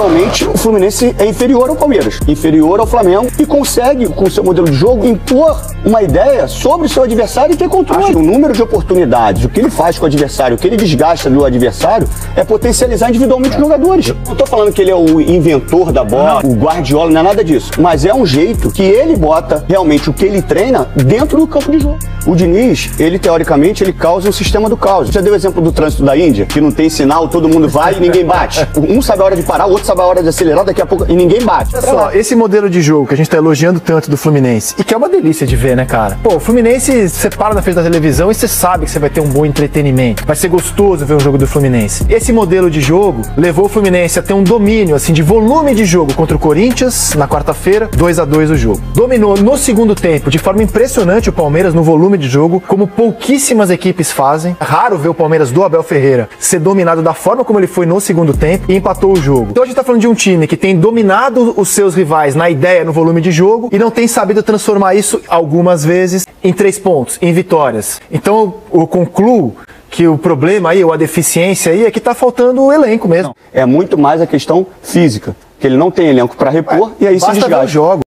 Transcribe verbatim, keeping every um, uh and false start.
individualmente o Fluminense é inferior ao Palmeiras, inferior ao Flamengo e consegue, com o seu modelo de jogo, impor uma ideia sobre o seu adversário e ter controle. Acho que o número de oportunidades, o que ele faz com o adversário, o que ele desgasta do adversário é potencializar individualmente os jogadores. Eu não tô falando que ele é o inventor da bola, não. O Guardiola, não é nada disso, mas é um jeito que ele bota realmente o que ele treina dentro do campo de jogo. O Diniz, ele teoricamente, ele causa o sistema do caos. Já deu o exemplo do trânsito da Índia, que não tem sinal, todo mundo vai e ninguém bate. Um sabe a hora de parar, o outro sabe a hora de acelerar, daqui a pouco e ninguém bate. Olha só, esse modelo de jogo que a gente tá elogiando tanto do Fluminense, e que é uma delícia de ver, né, cara? Pô, o Fluminense, você para na frente da televisão e você sabe que você vai ter um bom entretenimento. Vai ser gostoso ver um jogo do Fluminense. Esse modelo de jogo levou o Fluminense a ter um domínio, assim, de volume de jogo contra o Corinthians, na quarta-feira, dois a dois o jogo. Dominou no segundo tempo, de forma impressionante, o Palmeiras no volume de jogo, como pouquíssimas equipes fazem. É raro ver o Palmeiras do Abel Ferreira ser dominado da forma como ele foi no segundo tempo e empatou o jogo. Então a gente tá falando de um time que tem dominado os seus rivais na ideia, no volume de jogo, e não tem sabido transformar isso, algumas vezes, em três pontos, em vitórias. Então eu concluo que o problema aí, ou a deficiência aí, é que tá faltando o elenco mesmo. É muito mais a questão física, que ele não tem elenco para repor, Ué, e aí se desgasta.